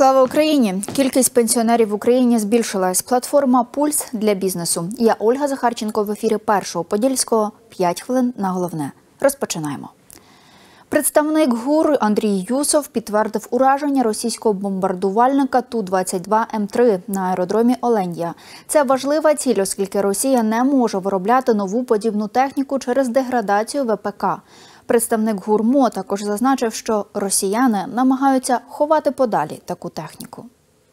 Слава Україні! Кількість пенсіонерів в Україні збільшилась. Платформа «Пульс» для бізнесу. Я Ольга Захарченко в ефірі Першого Подільського. 5 хвилин на головне. Розпочинаємо. Представник ГУР Андрій Юсов підтвердив ураження російського бомбардувальника Ту-22М3 на аеродромі Оленя. Це важлива ціль, оскільки Росія не може виробляти нову подібну техніку через деградацію ВПК. Представник ГУР також зазначив, що росіяни намагаються ховати подалі таку техніку.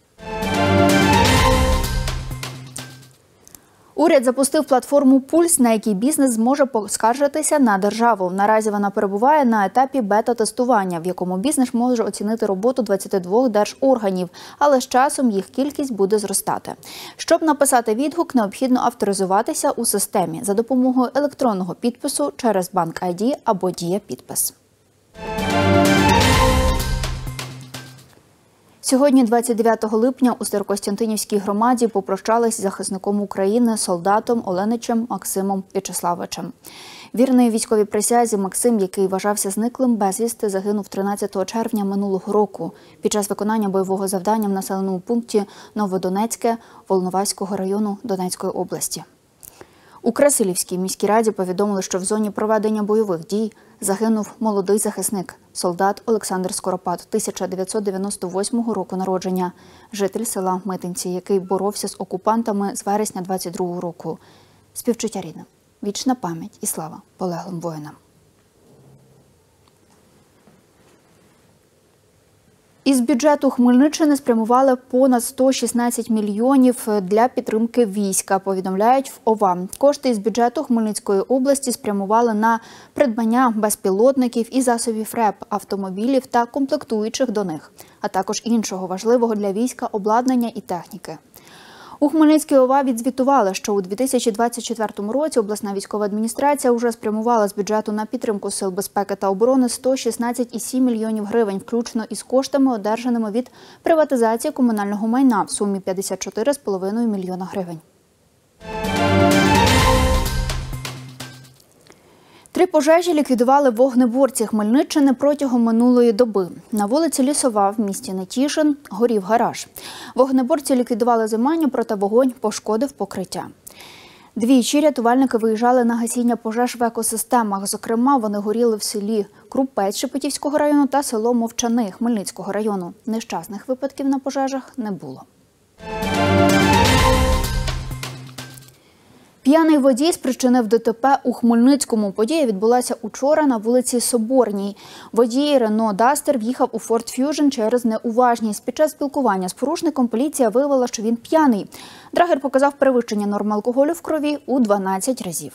Уряд запустив платформу «Пульс», на якій бізнес зможе поскаржитися на державу. Наразі вона перебуває на етапі бета-тестування, в якому бізнес може оцінити роботу 22 держорганів, але з часом їх кількість буде зростати. Щоб написати відгук, необхідно авторизуватися у системі за допомогою електронного підпису через Банк ID або Дія-підпис. Сьогодні, 29 липня, у Старокостянтинівській громаді попрощались з захисником України, солдатом Оленичем Максимом В'ячеславовичем. Вірний військовій присязі Максим, який вважався зниклим безвісти, загинув 13 червня минулого року під час виконання бойового завдання в населеному пункті Новодонецьке Волноваського району Донецької області. У Красилівській міській раді повідомили, що в зоні проведення бойових дій загинув молодий захисник, солдат Олександр Скоропад, 1998 року народження, житель села Митинці, який боровся з окупантами з вересня 22 року. Співчуття рідним. Вічна пам'ять і слава полеглим воїнам. Із бюджету Хмельниччини спрямували понад 116 мільйонів для підтримки війська, повідомляють в ОВА. Кошти із бюджету Хмельницької області спрямували на придбання безпілотників і засобів РЕП, автомобілів та комплектуючих до них, а також іншого важливого для війська обладнання і техніки. У Хмельницькій ОВА відзвітували, що у 2024 році обласна військова адміністрація вже спрямувала з бюджету на підтримку Сил безпеки та оборони 116,7 мільйонів гривень, включно із коштами, одержаними від приватизації комунального майна в сумі 54,5 мільйона гривень. 3 пожежі ліквідували вогнеборці Хмельниччини протягом минулої доби. На вулиці Лісова в місті Нетішин горів гараж. Вогнеборці ліквідували займання, проте вогонь пошкодив покриття. Двічі рятувальники виїжджали на гасіння пожеж в екосистемах. Зокрема, вони горіли в селі Крупець Шепетівського району та село Мовчани Хмельницького району. Нещасних випадків на пожежах не було. П'яний водій спричинив ДТП у Хмельницькому. Подія відбулася учора на вулиці Соборній. Водій Рено Дастер в'їхав у Форд Ф'южн через неуважність. Під час спілкування з порушником поліція виявила, що він п'яний. Драгер показав перевищення норм алкоголю в крові у 12 разів.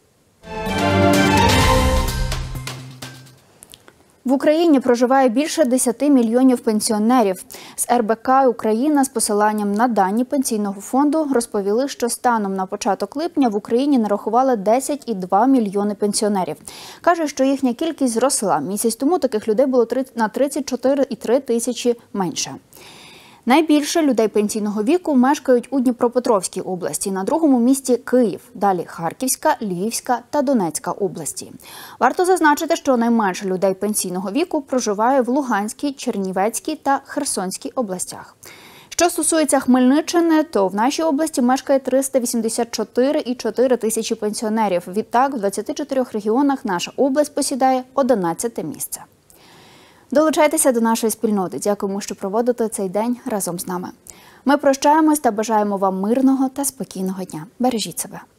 В Україні проживає більше 10 мільйонів пенсіонерів. З РБК «Україна» з посиланням на дані Пенсійного фонду розповіли, що станом на початок липня в Україні нарахували 10,2 мільйони пенсіонерів. Кажуть, що їхня кількість зросла. Місяць тому таких людей було на 34,3 тисячі менше. Найбільше людей пенсійного віку мешкають у Дніпропетровській області, на другому місці – Київ, далі Харківська, Львівська та Донецька області. Варто зазначити, що найменше людей пенсійного віку проживає в Луганській, Чернівецькій та Херсонській областях. Що стосується Хмельниччини, то в нашій області мешкає 384,4 тисячі пенсіонерів. Відтак, в 24 регіонах наша область посідає 11-те місце. Долучайтеся до нашої спільноти. Дякуємо, що проводите цей день разом з нами. Ми прощаємось та бажаємо вам мирного та спокійного дня. Бережіть себе.